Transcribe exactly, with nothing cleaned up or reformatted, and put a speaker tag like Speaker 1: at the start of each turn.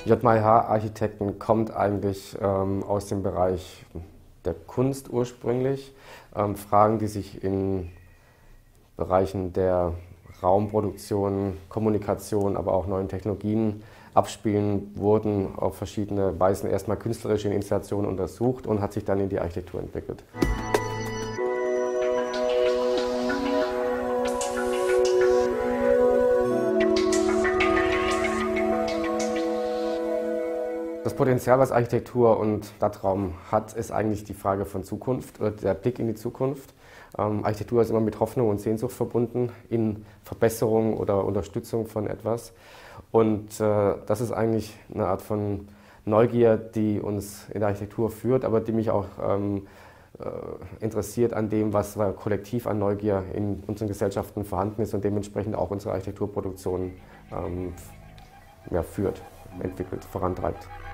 Speaker 1: J M H Architekten kommt eigentlich ähm, aus dem Bereich der Kunst ursprünglich. Ähm, Fragen, die sich in Bereichen der Raumproduktion, Kommunikation, aber auch neuen Technologien abspielen, wurden auf verschiedene Weisen erstmal künstlerisch in Installationen untersucht und hat sich dann in die Architektur entwickelt. Das Potenzial, was Architektur und Stadtraum hat, ist eigentlich die Frage von Zukunft oder der Blick in die Zukunft. Ähm, Architektur ist immer mit Hoffnung und Sehnsucht verbunden in Verbesserung oder Unterstützung von etwas. Und äh, das ist eigentlich eine Art von Neugier, die uns in der Architektur führt, aber die mich auch ähm, äh, interessiert an dem, was kollektiv an Neugier in unseren Gesellschaften vorhanden ist und dementsprechend auch unsere Architekturproduktion ähm, ja, führt, entwickelt, vorantreibt.